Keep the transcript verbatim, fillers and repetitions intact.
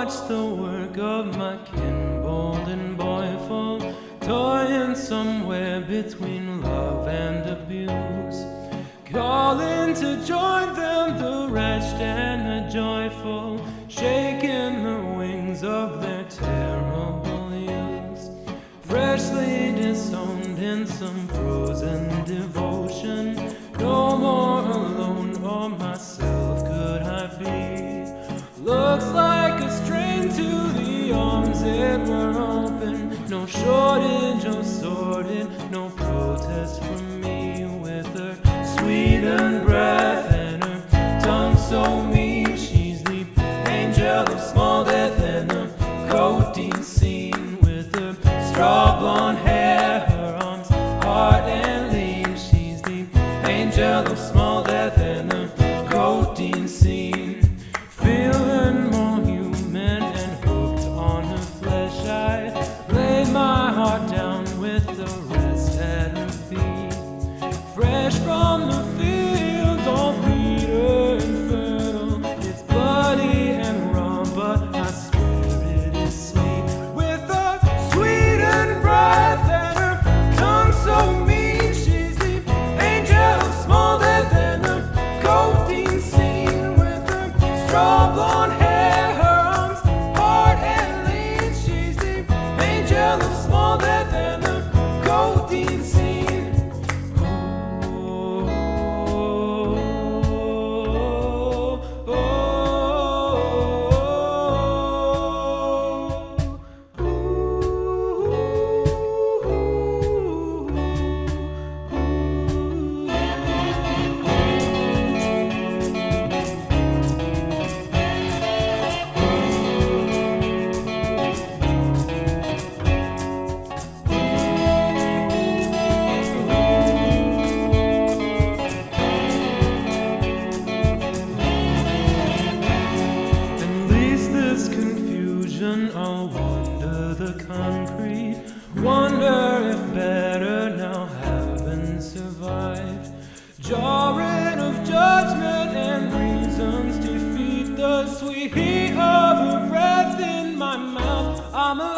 watch the work of my kin, bold and boyful, toying somewhere between love and abuse, calling to join them, the wretched and the joyful, shaking the wings of their terrible youths, freshly disowned in some frozen devotion. No more alone or myself could I be. Looks like a strain to the arms that were open. No shortage of sordid, no protest from me. With her sweetened breath and her tongue so mean, she's the angel of small death and the coating scene. With her straw blonde hair, her arms hard and lean, she's the angel of small death and the coating scene. Feeling more human and hooked on her flesh, I laid my heart down with the rest at her feet. Fresh from the fields, all bitter and fertile, it's bloody and raw, but I swear it is sweet. With a sweetened breath and her tongue so mean, she's the angel of small death and the coating scene. With her straw blonde hair, her arms hard and lean, she's the angel of small death and the coating scene. Oh, oh, oh, I'll wander the concrete, wonder if better now haven't survived. Jarring of judgment and reasons defeat the sweet heat of her breath in my mouth. I'm a